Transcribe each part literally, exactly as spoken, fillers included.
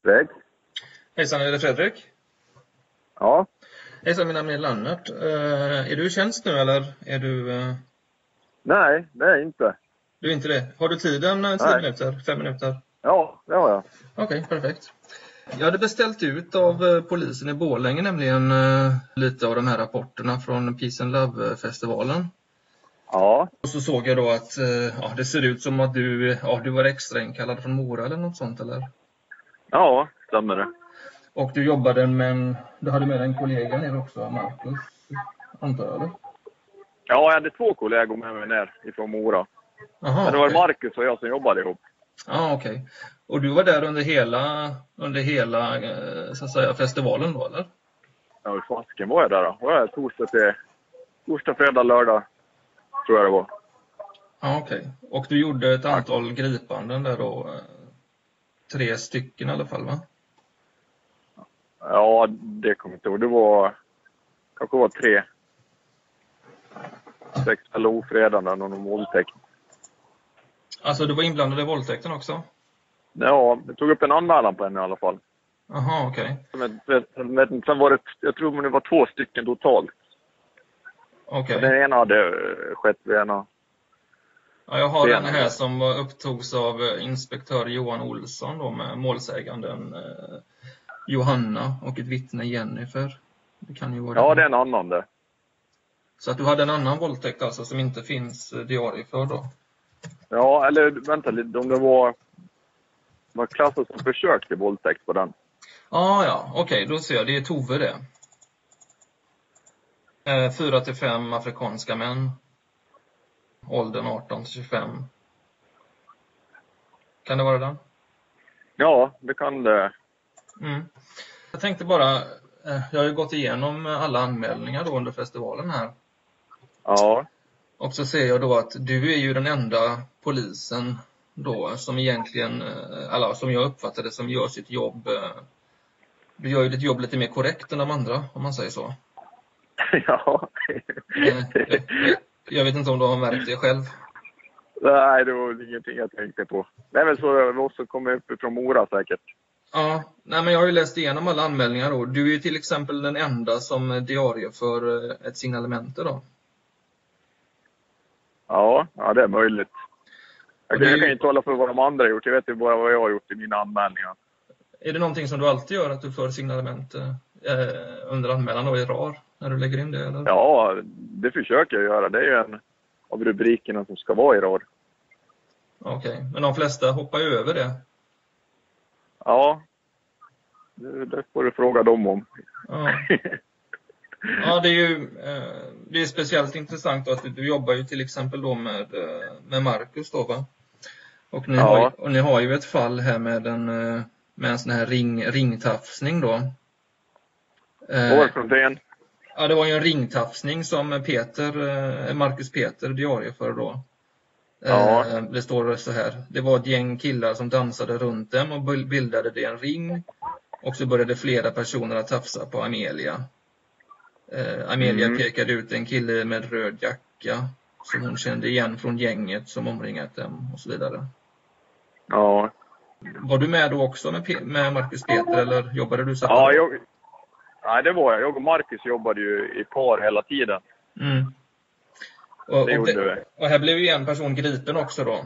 Väg. Hejsan, är det Fredrik? Ja. Hejsan, min namn är Lannert. Uh, är du i tjänst nu eller är du... Uh... Nej, det är inte. Du är inte det? Har du tiden uh, tio Nej. minuter? Fem minuter? Ja, det har jag. Okej, okay, perfekt. Jag hade beställt ut av uh, polisen i Borlänge nämligen uh, lite av de här rapporterna från Peace and Love-festivalen. Ja. Och så såg jag då att uh, ja, det ser ut som att du, ja, du var extra inkallad från Mora eller något sånt, eller? Ja, stämmer det. Och du jobbade med en, du hade med en kollega ner också, Marcus, antar jag, eller? Ja, jag hade två kollegor med mig ner ifrån Mora. Aha, Men det var okay. Marcus och jag som jobbade ihop. Ja, ah, okej. Okay. Och du var där under hela, under hela så att säga, festivalen då, eller? Ja, hur fasken var jag där då? Var jag torsdag till torsdag, fredag, lördag, tror jag det var. Ja, ah, okej. Okay. Och du gjorde ett antal ja. gripanden där då, tre stycken i alla fall, va? Ja, det kommer jag inte ihåg. Det var, kanske var tre. Sex eller ofredanden och någon våldtäkt. Alltså, du var inblandad i våldtäkten också? Ja, jag tog upp en anmälan på henne i alla fall. Aha, okej. Okay. Sen var det, jag tror det var två stycken totalt. Okej. Okay. Den ena hade skett vid ena. Ja, jag har den här som upptogs av inspektör Johan Olsson då, med målsäganden eh, Johanna och ett vittne Jennifer. Det kan ju vara ja, det. det är en annan det. Så att du hade en annan våldtäkt alltså som inte finns diarie för då? Ja, eller vänta lite, om det var, var klassat som försök till våldtäkt på den. Ah, ja, okej, okay, då ser jag. Det är Tove det. Eh, fyra till fem afrikanska män. Åldern arton till tjugofem. Kan det vara den? Ja, det kan det. Mm. Jag tänkte bara, eh, jag har ju gått igenom alla anmälningar då under festivalen här. Ja. Och så ser jag då att du är ju den enda polisen då som egentligen, eller som jag uppfattade som gör sitt jobb. Du gör ju ditt jobb lite mer korrekt än de andra, om man säger så. Ja. Jag, jag vet inte om du har märkt det själv. Nej, det var ingenting jag tänkte på. Det är väl så jag också kommer upp från Mora säkert. Ja, nej, men jag har ju läst igenom alla anmälningar då. Du är ju till exempel den enda som diarieför ett signalement då. Ja, ja, det är möjligt. Jag, det är jag ju... kan inte hålla för vad de andra har gjort. Jag vet ju bara vad jag har gjort i mina anmälningar. Är det någonting som du alltid gör, att du för signalement eh, under anmälan och i R A R när du lägger in det? Eller? Ja, det försöker jag göra. Det är ju en av rubrikerna som ska vara i R A R. Okej, okay. Men de flesta hoppar ju över det. Ja, det, det får du fråga dem om. Ja. Ja, det är ju det är speciellt intressant då att du, du jobbar ju till exempel då med, med Marcus då, va? Och ni, ja. har, ju, och ni har ju ett fall här med en, med en sån här ring, ringtafsning då. Vad var det från den? Ja, det var ju en ringtafsning som Peter, Marcus Peter diarieför då. Ja. Det står så här: det var ett gäng killar som dansade runt dem och bildade det en ring. Och så började flera personer att tafsa på Amelia. Uh, Amelia mm. pekade ut en kille med röd jacka som hon kände igen från gänget som omringat dem och så vidare. Ja. Var du med då också med, P- med Marcus Peter eller jobbade du så? Ja, jag... Nej, det var jag. Jag och Marcus jobbade ju i par hela tiden. Mm. Och, det och, gjorde det, och här blev ju en person gripen också då.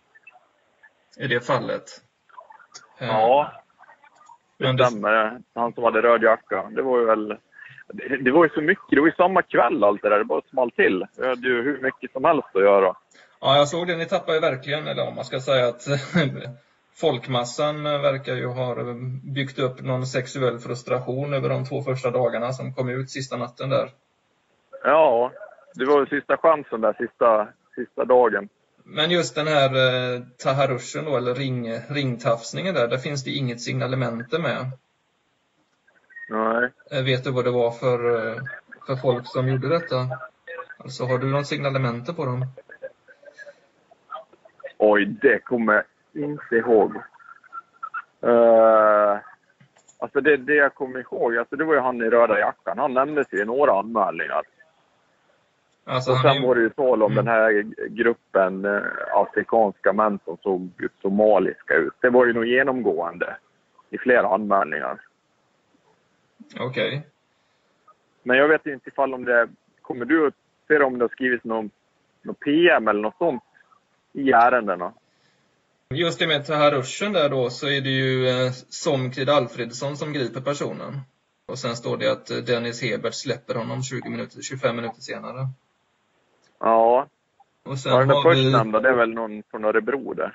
I det fallet. Ja. Det det stämmer. Han som hade röd jacka. Det var ju väl... Det, det var ju så mycket. Det var ju samma kväll allt det där. Det bara small till. Jag hade ju hur mycket som helst att göra. Ja, jag såg det. Ni tappade ju verkligen, eller om man ska säga att folkmassan verkar ju ha byggt upp någon sexuell frustration över de två första dagarna som kom ut sista natten där. Ja, det var ju sista chansen där, sista, sista dagen. Men just den här eh, taharushen då, eller ring, ringtafsningen där, där finns det inget signalemente med. Nej. Vet du vad det var för, för folk som gjorde detta? Alltså, har du något signalemente på dem? Oj, det kommer jag inte ihåg. Uh, alltså det, det jag kommer ihåg, alltså det var ju han i röda jackan. Han nämndes i några anmälningar. Alltså, och sen är... var det ju tal om mm. den här gruppen uh, afrikanska män som såg somaliska ut. Det var ju nog genomgående. i flera anmälningar. Okej. Okay. Men jag vet inte ifall om det... Kommer du att se om det har skrivits någon, någon P M eller något sånt i ärendena? Just det med Taharushen där då, så är det ju eh, Somkrid Alfredsson som griper personen. Och sen står det att eh, Dennis Hebert släpper honom tjugo minuter, tjugofem minuter senare. Ja. Och sen var den har förstnämnda, vi... det är väl någon från Örebro där?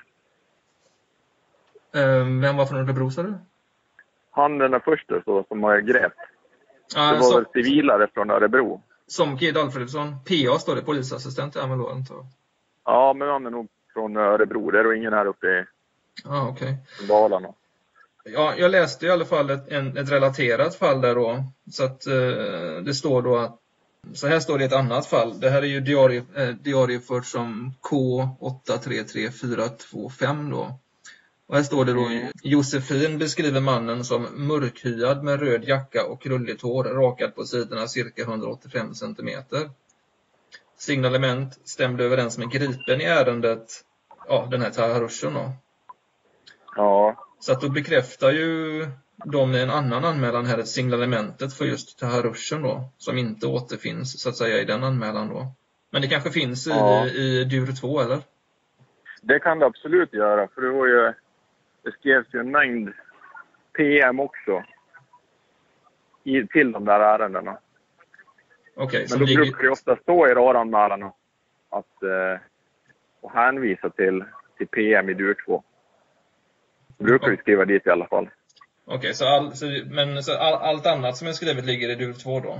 Eh, vem var från Örebro, sa du? Han den första så, som har grep. Ah, det var som... väl civilare från Örebro. Somkrid Alfredsson. P A står det, polisassistent. Ja, men då, inte. Ja, men han är nog från Örebro. Det är ingen här uppe i ah, okay. Dalarna. Ja, jag läste i alla fall ett, en, ett relaterat fall där då. Så att eh, det står då att, så här står det i ett annat fall. Det här är ju diarie, eh, diariefört som K åtta tre tre fyra två fem då. Och här står det då, mm. Josefin beskriver mannen som mörkhyad med röd jacka och krulligt hår, rakad på sidorna cirka hundraåttiofem centimeter. Signalement stämde överens med gripen i ärendet, ja, den här Taharushen då. Ja. Så att då bekräftar ju de en annan anmälan här, ett signalementet för just Taharushen då, som inte återfinns så att säga i den anmälan då. Men det kanske finns i, ja. i D U R två, eller? Det kan det absolut göra, för det var ju, det skrevs ju en mängd P M också i, till de där ärendena. Okay, men då ligger... brukar det ofta stå i radanmälan att eh, och hänvisa till, till P M i D U R två. Då brukar vi skriva dit i alla fall. Okej, okay, så, all, så, men så all, allt annat som är skrivet ligger i D U R två då?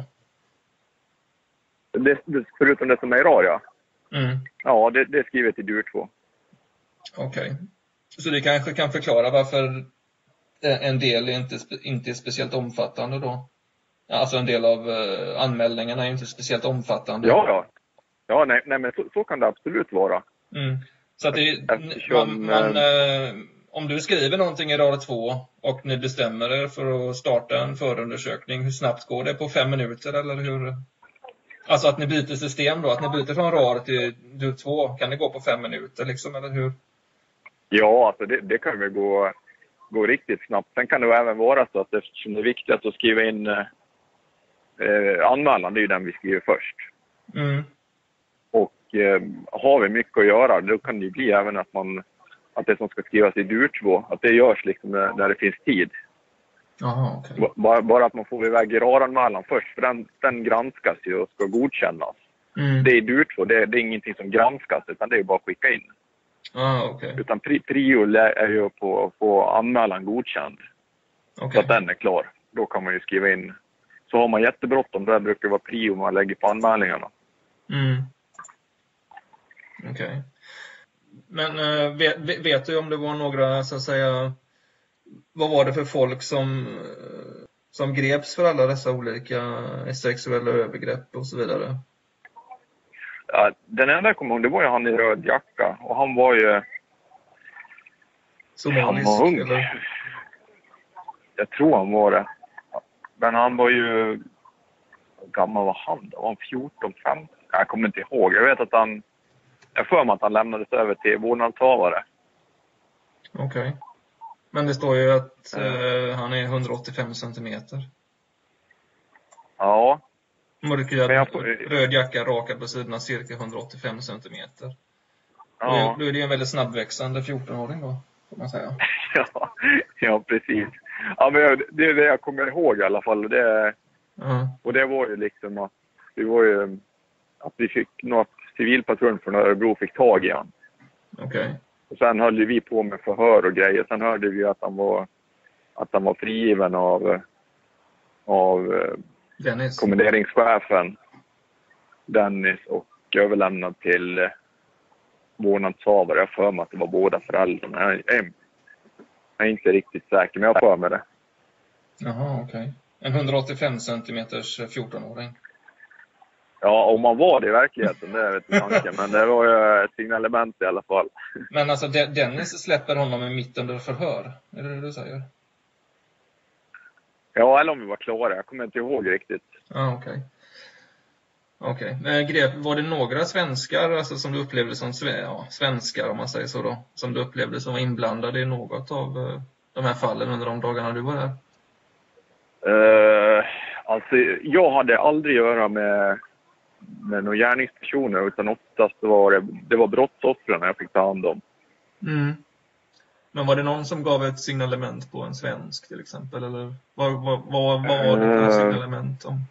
Det, det, förutom det som är i rad, ja. Mm. Ja, det, det är skrivet i D U R två. Okej. Okay. Så det kanske kan förklara varför en del är inte, inte är speciellt omfattande då? Alltså en del av uh, anmälningarna är inte speciellt omfattande. Ja, ja. Ja, nej, nej men så, så kan det absolut vara. Mm. Så att det, Eftersom, man, man, eh, om du skriver någonting i rad två och ni bestämmer er för att starta en förundersökning, hur snabbt går det? På fem minuter eller hur? Alltså att ni byter system då, att ni byter från rad till D U R två, kan det gå på fem minuter liksom, eller hur? Ja, alltså det, det kan väl gå, gå riktigt snabbt. Sen kan det även vara så att eftersom det är viktigt att skriva in eh, anmälan, det är ju den vi skriver först. Mm. Och eh, har vi mycket att göra, då kan det ju bli även att man att det som ska skrivas i D U R två, att det görs liksom när, när det finns tid. Aha, okay. bara, bara att man får iväg radanmälan först, för den, den granskas ju och ska godkännas. Mm. Det är D U R två, det, det är ingenting som granskas, utan det är bara att skicka in. Ah, okay. Utan pri, prio är ju på att få anmälan godkänd. Okay. Så att den är klar. Då kan man ju skriva in. Så har man jättebråttom, det brukar vara prio man lägger på anmälningarna. Mm. Okej. Okay. Men äh, vet, vet du om det var några, så att säga, vad var det för folk som, som greps för alla dessa olika sexuella övergrepp och så vidare? Ja, den enda jag kommer ihåg, det var ju han i röd jacka. Och han var ju... Somalisk, han var ung. Eller? Jag tror han var det. Men han var ju... Hur gammal var han då? Var han fjorton, femton? Jag kommer inte ihåg. Jag vet att han... Jag för mig att han lämnades över till vårdnadshavare. Okej. Okay. Men det står ju att mm. eh, han är hundraåttiofem centimeter. Ja. Mörkhyad, röd jacka, rakad på sidorna, cirka hundraåttiofem centimeter. Ja. Då är det ju en väldigt snabbväxande fjortonåring då, får man säga. ja, ja, precis. Ja, men det är det jag kommer ihåg i alla fall. Det, mm. Och det var ju liksom att det var ju att vi fick något civilpatrull från Örebro fick tag i han. Okej. Okay. Och sen höll vi på med förhör och grejer. Sen hörde vi att han var att han var frigiven av av Dennis. Kommenderingschefen Dennis och överlämnad till vårdnadshavare. Jag för mig att det var båda föräldrarna. Jag är, jag är inte riktigt säker, men jag för mig det. Jaha, okej. Okay. En hundraåttiofem centimeters fjortonåring. Ja, om man var det i verkligheten, det vet jag inte. Men det var ju ett signalement i alla fall. Men alltså, Dennis släpper honom i mitt under förhör. Är det det du säger? Ja, eller om vi var klara. Jag kommer inte ihåg riktigt. Ja, ah, okej. Okay. Okej. Okay. Var det några svenskar alltså, som du upplevde som ja, svenskar, om man säger så då, som du upplevde som var inblandade i något av de här fallen under de dagarna du var där? Uh, alltså, jag hade aldrig göra med, med några gärningspersoner, utan oftast var det, det var brottsoffren jag fick ta hand om. Mm. Men var det någon som gav ett signalement på en svensk till exempel? Eller vad, vad, vad, vad var det för uh, signalement om?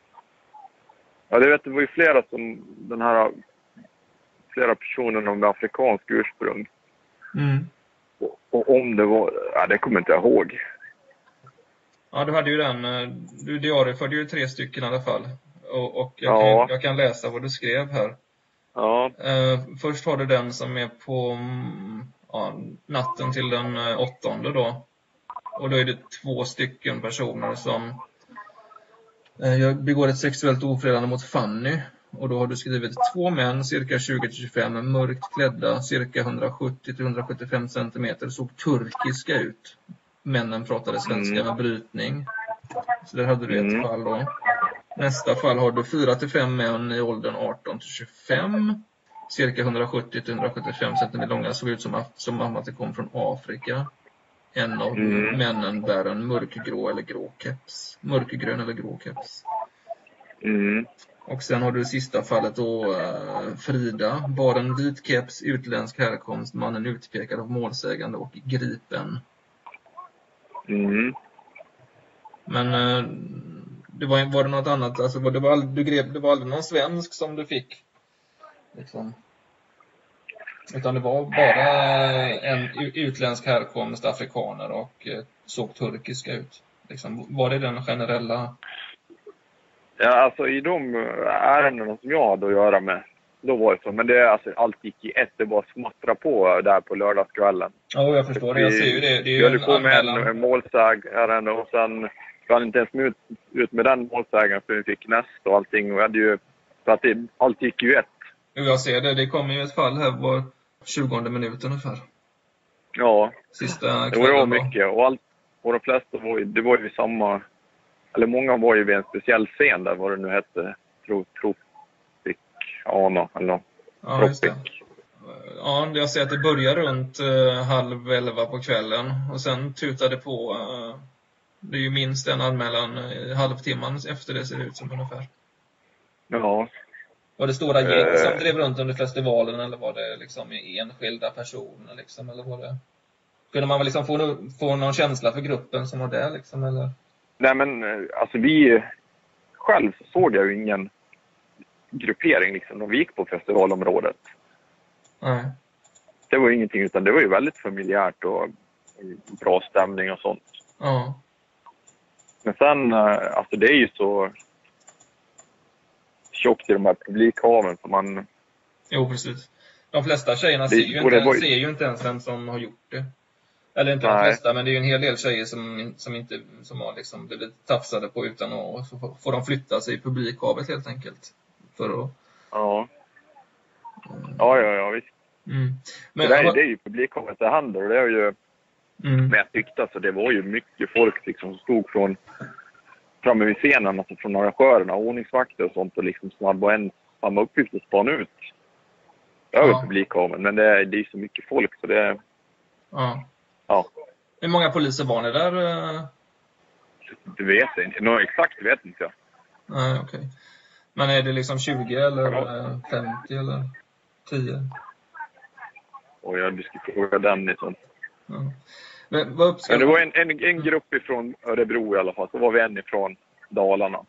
Ja, det vet det var ju flera som den här flera personer med afrikansk ursprung. Mm. Och, och om det var, ja, det kommer inte jag ihåg. Ja, du hade ju den, du diarieförde ju tre stycken i alla fall. Och, och jag, Ja. kan, jag kan läsa vad du skrev här. Ja. Uh, först har du den som är på mm, ja, natten till den uh, åttonde då. Och då är det två stycken personer som uh, jag begår ett sexuellt ofredande mot Fanny. Och då har du skrivit två män, cirka tjugo till tjugofem, mörkt klädda, cirka hundrasjuttio till hundrasjuttiofem centimeter, såg turkiska ut. Männen pratade svenska Mm. med brytning. Så där hade du ett Mm. fall då. Nästa fall har du fyra till fem män i åldern arton till tjugofem. Cirka hundrasjuttio till hundrasjuttiofem centimeter långa, såg ut som att, som att det kom från Afrika. En av Mm. männen bär en mörkgrå eller grå keps. Mörkgrön eller grå keps. Mm. Och sen har du det sista fallet då, uh, Frida. Bar en vit keps, utländsk härkomst, mannen utpekad av målsägande och gripen. Mm. Men uh, det var, var det något annat? Alltså, var det, var aldrig, du grep, det var aldrig någon svensk som du fick? Liksom. Utan det var bara en utländsk härkomst, afrikaner och uh, såg turkiska ut. Liksom. Var det den generella... Ja, alltså i de ärendena som jag hade att göra med, då var det så. Men det, alltså, allt gick i ett, det var smattra på där på lördagskvällen. Ja, jag förstår det. Jag ser ju det. Det är ju en anmälan. En, en målsägare och sen vi hade inte ens ut, ut med den målsägaren för vi fick nästa och allting. Och vi hade ju, för att det, allt gick ju ett. Jo, jag ser det. Det kommer ju ett fall här var tjugonde minuten ungefär. Ja, sista det var ju mycket. Och, allt, och de flesta var ju, det var ju samma... Eller många var ju vid en speciell scen där, vad det nu hette. Tro, Tropic, Ana eller något. Ja, just det. Ja, jag ser att det börjar runt uh, halv elva på kvällen. Och sen tutade på... Uh, det är ju minst en anmälan uh, halvtimman efter det ser det ut som ungefär. Ja. Var det stora gäng uh, som drev runt under festivalen eller var det liksom enskilda personer liksom? Eller var det... Kunde man väl liksom få, få någon känsla för gruppen som var där liksom, eller... Nej, men alltså vi... Själv så såg jag ju ingen gruppering liksom när vi gick på festivalområdet. Nej. Det var ju ingenting, utan det var ju väldigt familjärt och bra stämning och sånt. Ja. Men sen, alltså det är ju så tjockt i de här publikhaven som man... Jo, precis. De flesta tjejerna det, ser, ju inte, ju... ser ju inte ens vem som har gjort det. Eller inte Nej. De flesta, men det är ju en hel del tjejer som, som inte som har liksom blivit tafsade på utan att så får de flytta sig i publikhavet helt enkelt. För att... Ja. Ja, ja, ja, visst. Mm. Men, det, är, det är ju publikhavet det händer och det är ju... Mm. Men jag tyckte alltså det var ju mycket folk liksom som stod från framme vid scenen, alltså från arrangörerna, ordningsvakter och sånt och liksom snabba en samma uppgift och span ut. Över ja. Publikhaven, men det är, det är så mycket folk så det... Ja. Ja. Hur många poliser var ni där? Det vet jag inte. Nå, exakt vet inte jag. Nej, okej. Okay. Men är det liksom tjugo eller ja. femtio eller tio? Och jag skulle fråga den i sånt. Ja. Men, vad Men det var en, en, en grupp ifrån Örebro i alla fall. Så var vi en ifrån Dalarna.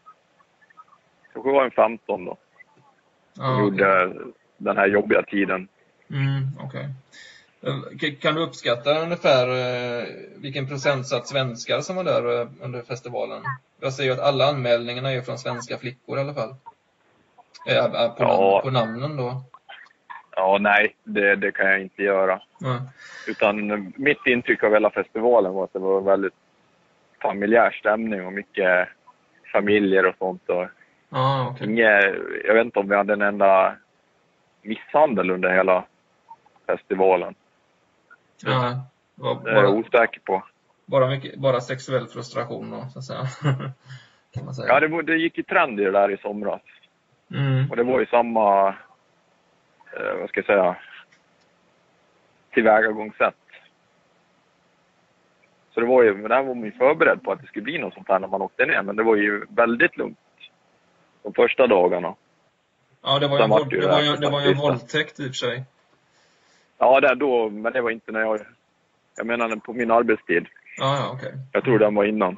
Så det var en femton då. Som ja, gjorde okay. Den här jobbiga tiden. Mm, okej. Okay. Kan du uppskatta ungefär eh, vilken procentsats svenskar som var där eh, under festivalen? Jag ser ju att alla anmälningarna är från svenska flickor i alla fall. Eh, på, ja. namn, på namnen då. Ja, nej, det, det kan jag inte göra. Mm. Utan mitt intryck av hela festivalen var att det var väldigt familjär stämning och mycket familjer och sånt. Och ah, okay. inget, jag vet inte om vi hade en enda misshandel under hela festivalen. Ja, bara, det är jag osäker på. Bara, mycket, bara sexuell frustration då, så att säga. Kan man säga. Ja, det, det gick i trend i det där i somras. Mm. Och det var ju samma, eh, vad ska jag säga, tillvägagångssätt. Så det var ju, men där var man ju förberedd på att det skulle bli något sånt här när man åkte ner. Men det var ju väldigt lugnt de första dagarna. Ja, det var ju en, våld, det var ju, det var ju en våldtäkt i och för sig. Ja, det då, men det var inte när jag... Jag menar på min arbetstid. Ja, ja, okej. Okay. Jag tror den var innan.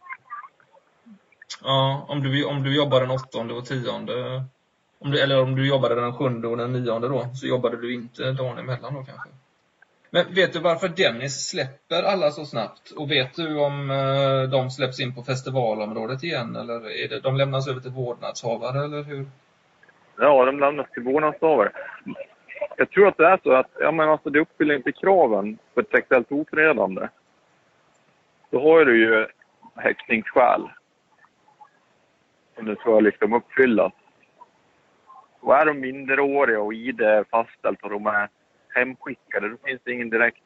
Ja, om du, om du jobbar den åttonde och tionde... Om du, eller om du jobbade den sjunde och den nionde då, så jobbade du inte dagen emellan då kanske. Men vet du varför Dennis släpper alla så snabbt? Och vet du om uh, de släpps in på festivalområdet igen? Eller är det, de lämnas över till vårdnadshavare, eller hur? Ja, de lämnas till vårdnadshavare. Jag tror att det är så att ja, men alltså, det uppfyller inte kraven för ett sexuellt ofredande. Då har du ju häktningsskäl som du ska liksom uppfylla. Och är de minderåriga och I D är fastställt och de är hemskickade, då finns det ingen direkt...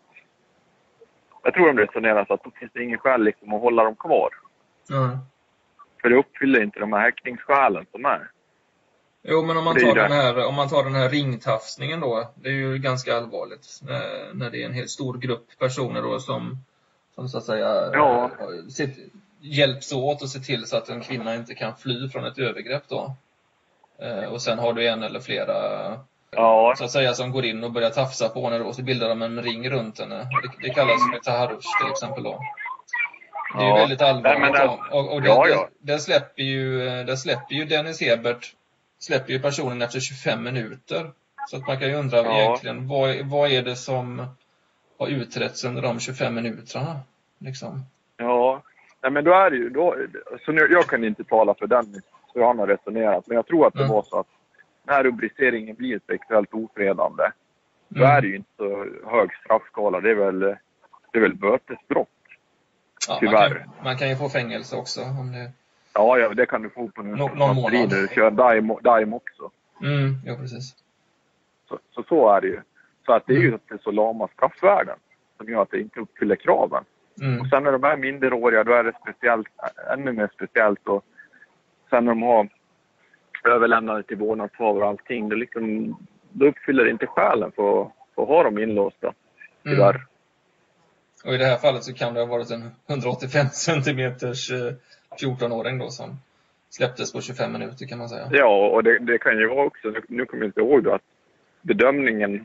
Jag tror de resonerar så att då finns det ingen skäl liksom att hålla dem kvar. Mm. För det uppfyller inte de här häktningsskälen som är. Jo, men om man tar den här, om man tar den här ringtafsningen då, det är ju ganska allvarligt när, när det är en helt stor grupp personer då som, som så att säga ja. sitt, hjälps åt och ser till så att en kvinna inte kan fly från ett övergrepp då. Eh, och sen har du en eller flera ja. så att säga som går in och börjar tafsa på henne då, och så bildar de en ring runt henne. Det, det kallas för taharush till exempel då. Det är ju ja. väldigt allvarligt. Nej, det, och och det, ja, ja. det, det släpper ju det släpper ju Dennis Hebert släpper ju personen efter tjugofem minuter. Så att man kan ju undra ja. egentligen vad, vad är det som har utretts under de tjugofem minuterna liksom. Ja. Nej, men då är det ju då, så nu, jag kan inte tala för Dennis hur han har resonerat, men jag tror att det mm. var så att när rubriceringen blir sexuellt ofredande mm. då är det ju inte så hög straffskala. Det är väl, det är väl bötesbrott. Ja, tyvärr. Man kan, man kan ju få fängelse också om det... Ja, ja, det kan du få på nu. Nå, någon månad. Du kör Daim, Daim också. Mm, ja, precis. Så, så så är det ju. Så att det är ju mm. så lama straffvärden som gör att det inte uppfyller kraven. Mm. Och sen när de är minderåriga, då är det speciellt, ännu mer speciellt. Och sen när de har överlämnat till vårdnadshavare och allting, det liksom, då uppfyller det inte skälen för, för att ha dem inlåsta. Tyvärr. Mm. Och i det här fallet så kan det ha varit en hundraåttiofem centimeters fjorton-åring då som släpptes på tjugofem minuter kan man säga. Ja, och det, det kan ju vara också, nu, nu kommer jag inte ihåg då, att bedömningen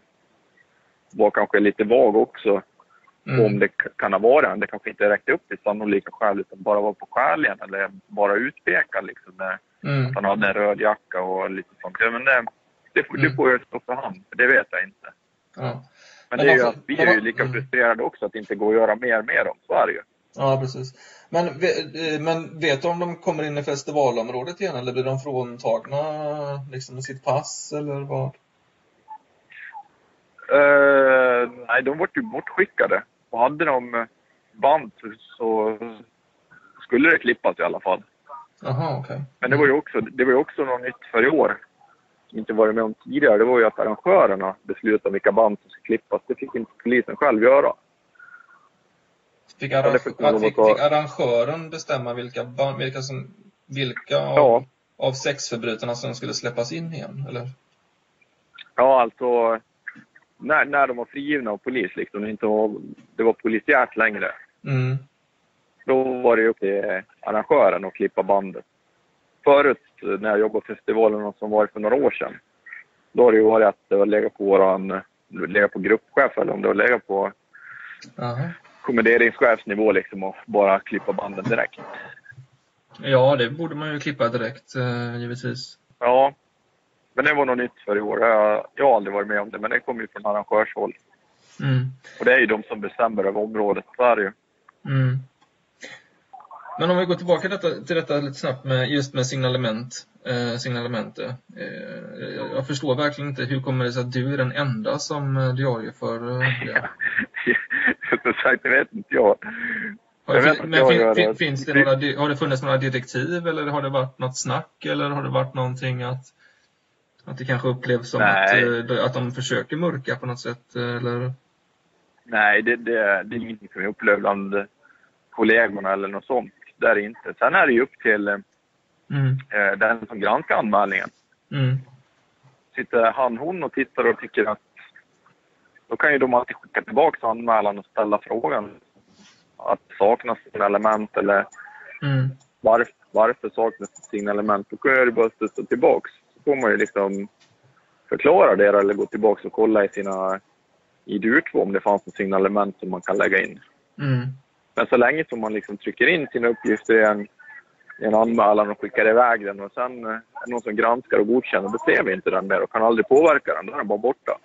var kanske lite vag också. Mm. Om det kan ha varit, det kanske inte räckte upp till sannolika skäl utan bara var på skälen eller bara utpekad liksom. Med, mm. Att han hade en röd jacka och lite sånt. Ja, men det, det, får, mm. det får jag stå för hand, för det vet jag inte. Ja. Men, men det är ju att vi är ju lika frustrerade också att det inte går att göra mer med dem, så är det ju. Ja, precis. Men, men vet du om de kommer in i festivalområdet igen eller blir de fråntagna liksom sitt pass eller vad? Uh, nej, de var ju bortskickade. Och hade de band så skulle det klippas i alla fall. Aha, okej. Okay. Men det var ju också, det var ju också något nytt för i år. Som inte varit med om tidigare. Det var ju att arrangörerna beslutade vilka band som ska klippas. Det fick inte polisen själv göra. Fick, arrang- fick, fick, fick arrangören bestämma vilka, band, vilka, som, vilka av, ja. av sexförbrytarna som skulle släppas in igen, eller? Ja, alltså när, när de var frigivna av polis, liksom, inte var, det var polisiärt längre. Mm. Då var det upp till arrangören att klippa bandet. Förut när jag jobbade på festivalen som var för några år sedan, då har det ju varit att det var lägga på våran, lägga på gruppchef eller om det var lägga på uh-huh. kommenderingschefsnivå liksom och bara klippa banden direkt. Ja, det borde man ju klippa direkt, eh, givetvis. Ja, men det var något nytt för i år. Jag, jag har aldrig varit med om det, men det kommer ju från arrangörshåll. Mm. Och det är ju de som bestämmer över området, så är det ju. Mm. Men om vi går tillbaka detta, till detta lite snabbt med just med signalement, eh, signalement. Eh, jag förstår verkligen inte hur kommer det sig att du är den enda som diarieför eh, det. Som sagt, det vet inte jag. Har det, jag men jag fin, fin, finns det några, har det funnits några direktiv eller har det varit något snack eller har det varit någonting att, att det kanske upplevs som att, att de försöker mörka på något sätt? Eller? Nej, det, det, det är ingenting som jag upplever bland kollegorna eller något sånt. Det är det inte. Sen är det ju upp till mm. eh, den som granskar anmälningen. Mm. Sitter han, hon och tittar och tycker att då kan ju de alltid skicka tillbaka anmälan och ställa frågan. att det saknas signalement eller Mm. varför, varför saknas signalement. Då kan jag bara studsa tillbaks. Så får man ju liksom förklara det eller gå tillbaks och kolla i sina i D U R två om det fanns något signalement som man kan lägga in. Mm. Men så länge som man liksom trycker in sina uppgifter i en, i en anmälan och skickar iväg den och sen är det någon som granskar och godkänner, då ser vi inte den där och kan aldrig påverka den. Då är den bara borta.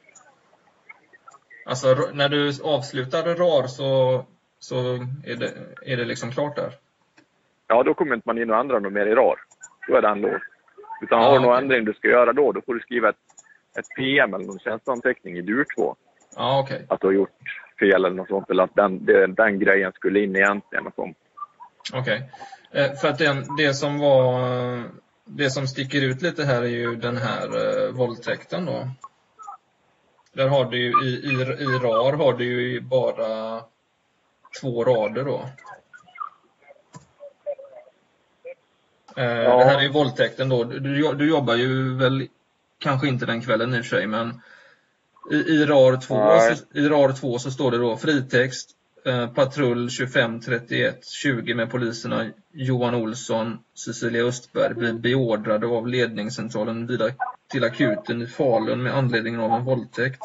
Alltså när du avslutar R A R så, så är, det, är det liksom klart där? Ja, då kommer inte man in och ändra något mer i R A R. Då är den låst. Utan Ja, har du någon okej. ändring du ska göra då, då får du skriva ett, ett P M eller någon tjänsteanteckning i D U R två. Ja, okej. Att du har gjort fel eller något sånt. Eller att den, den, den grejen skulle in egentligen och sånt. Okej. Eh, för att den, det som var det som sticker ut lite här är ju den här eh, våldtäkten då. Där har du ju i, i, i R A R har du ju bara två rader då. Eh, Ja. Det här är ju våldtäkten då. Du, du jobbar ju väl kanske inte den kvällen i och för sig, men i, i R A R två Nej. så, i R A R två så står det då fritext. Eh, patrull tjugofem trettioett tjugo med poliserna Johan Olsson, Cecilia Östberg blir beordrade av ledningscentralen vidare till akuten i Falun med anledning av en våldtäkt.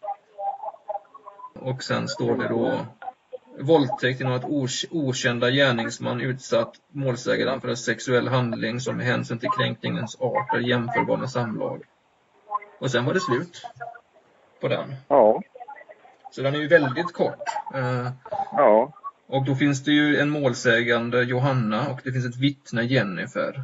Och sen står det då våldtäkt genom att os- okända gärningsman utsatt målsägaren för en sexuell handling som med hänsyn till kränkningens art är jämförbar med samlag. Och sen var det slut på den. Ja. Så den är ju väldigt kort. Eh, Ja. Och då finns det ju en målsägande, Johanna, och det finns ett vittne, Jennifer.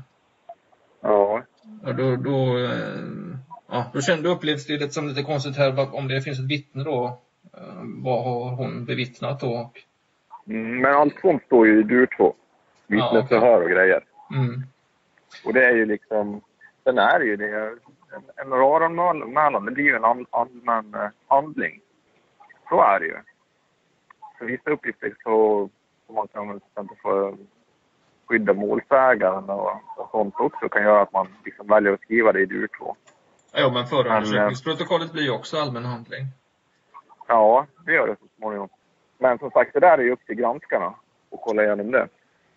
Ja. Och då, då, eh, ja, då kände du upplevs det lite som lite konstigt här, om det finns ett vittne då. Eh, vad har hon bevittnat då? Mm, men allt sånt står ju i D U R två. Vittnesförhör och grejer. Mm. Och det är ju liksom, den är ju det. En, en R A R-anmälan, det blir ju en all, allmän eh, handling. Så är det ju. För vissa uppgifter så så man kan till exempel få skydda målsägaren och, och sånt också kan göra att man liksom väljer att skriva det i D U R två. Ja, men förundersökningsprotokollet blir ju också allmän handling. Ja, det gör det så småningom. Men som sagt, det där är ju upp till granskarna att kolla igenom det.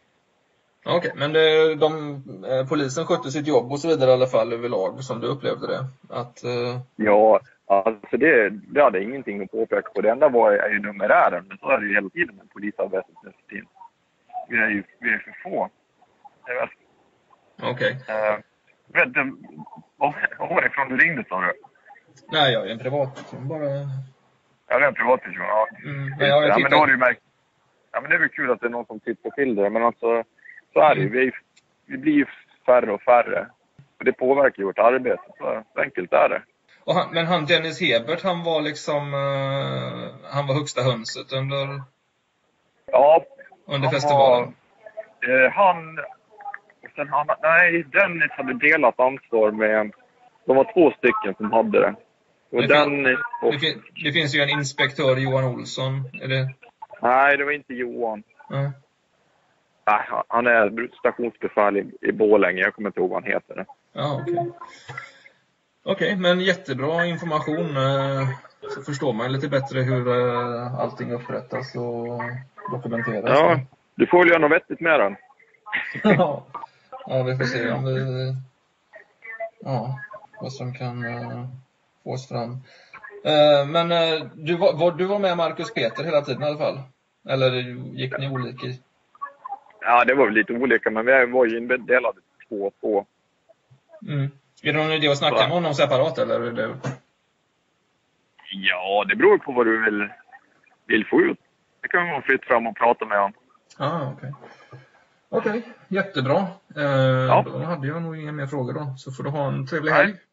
Okej, men det, de, eh, polisen skötte sitt jobb och så vidare i alla fall överlag, som du upplevde det? Att, eh... Ja, alltså det, det hade ingenting att påpeka på. Det enda var är ju numerären, men så är det ju hela tiden med polisarbetet nu för tiden. Vi är ju vi är för få. Jag vet. Okej. Uh, vet du, vad var det ifrån du ringde, sa du? Nej, jag är en privatperson bara. Ja, det är en privatperson, ja. Mm, men jag, jag ja, tittar... men då har du ju märkt. Ja, men det är väl kul att det är någon som tittar till det. Men alltså, så är det ju. Mm. Vi, vi blir ju färre och färre. Och det påverkar ju vårt arbete. Så, så enkelt är det. Och han, men han Dennis Hebert, han var liksom uh, han var högsta hönset under, Ja. under han festivalen. Var, eh, han... Och sen han... Nej, Dennis hade delat ansvar med... De var två stycken som hade det. Och det, Dennis och... det, fin, det finns ju en inspektör, Johan Olsson. Är det? Nej, det var inte Johan. Mm. Nej, han är stationsbefäl i, i Borlänge. Jag kommer inte ihåg vad han heter. Ja, okej. Okay. Okej, okay, men jättebra information. Så förstår man lite bättre hur allting upprättas och dokumenteras. Ja, du får väl göra något vettigt med den. Ja, ja, vi får se om vi... Ja, vad som kan uh, få oss fram. Uh, men uh, du, var, var, du var med Marcus Peter hela tiden i alla fall? Eller gick ni olika? Ja, det var väl lite olika, men vi var ju indelade två och två. Mm. Är det någon idé att snacka med honom separat, eller? Är det... Ja, det beror på vad du vill, vill få ut. Det kan vara fritt fram och prata med honom. Ah, okej. Okej, okay. Jättebra. Uh, ja. Då hade jag nog inga mer frågor då. Så får du ha en trevlig Nej. helg.